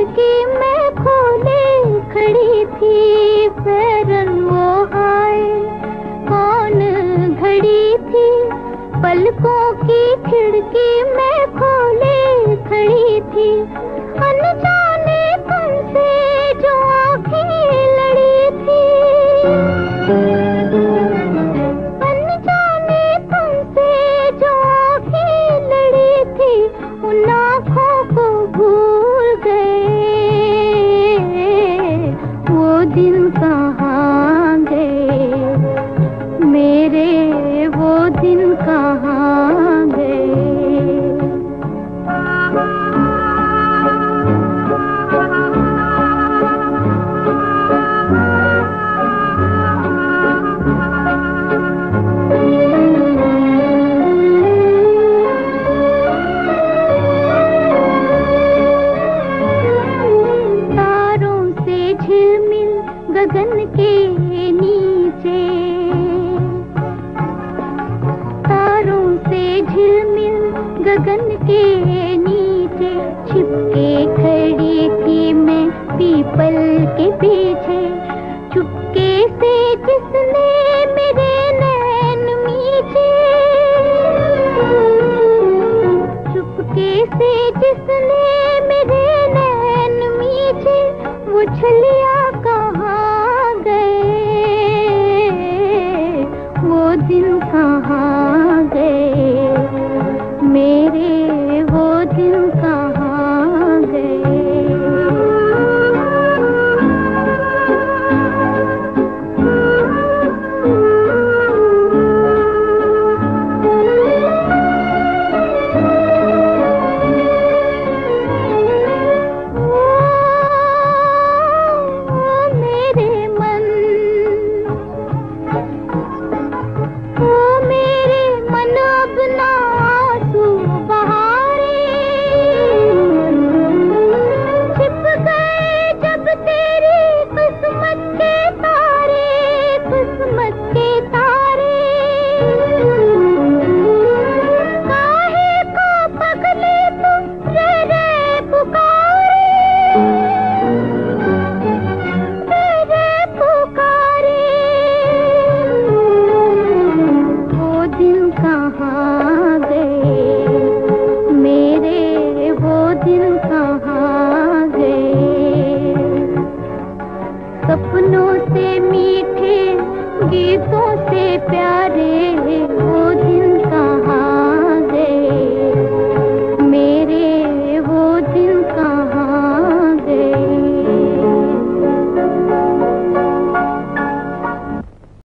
खिड़की में खोले खड़ी थी, पैरन वो आए कौन घड़ी थी। पलकों की खिड़की में खोले खड़ी थी, अनजाने तुमसे जो आंखें लड़ी थी। अनजाने तुमसे जो आंखें लड़ी थी, उन आँखों को भूल गए, वो दिन कहाँ गए मेरे, वो दिन कहाँ गए। गगन के नीचे, तारों से झिलमिल गगन के नीचे, छिपके खड़ी थी मैं पीपल के पीछे। चुपके से जिसने मेरे नैन मीचे, चुपके से जिसने मेरे नैन मीचे, वो छलिया